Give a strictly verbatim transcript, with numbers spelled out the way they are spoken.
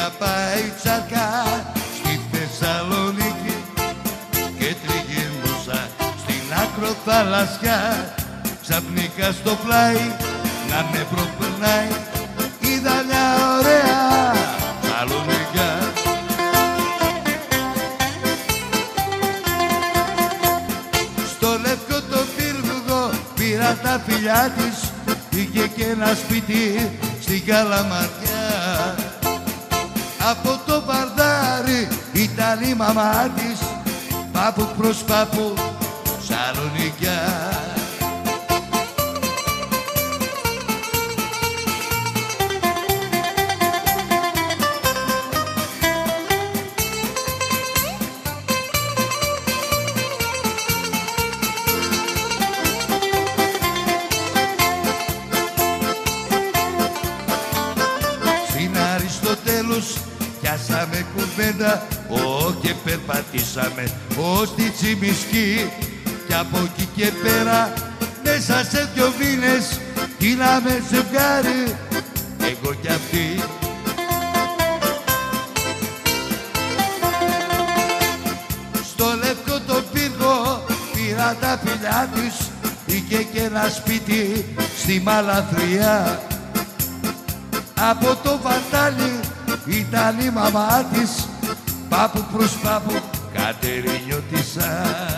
να πάει τσαρκά στη Θεσσαλονίκη και τριγύρνουσα στην ακροθαλασσιά. Ξαφνικά στο πλάι να με προπερνάει είδα μια ωραία Σαλονικιά. Στο λευκό το πύργο πήρα τα φιλιά της, είχε και ένα σπίτι στην Καλαμαριά. Από το Βαρδάρι ήταν η μαμά της, πάπου προς πάπου Σαλονικιά. Πιάσαμε κουβέντα, ω και περπατήσαμε ως τη Τσιμισκή. Κι από εκεί και πέρα μέσα σε δυο μήνες γίναμε ζευγάρι, εγώ κι αυτή. Στο λευκό το πύργο πήρα τα φιλιά της, είχε και ένα σπίτι στη Μαλαθριά. Από το Βατάλι ήταν η μαμά της, πάπου προς πάπου Κατερινιώτισσα.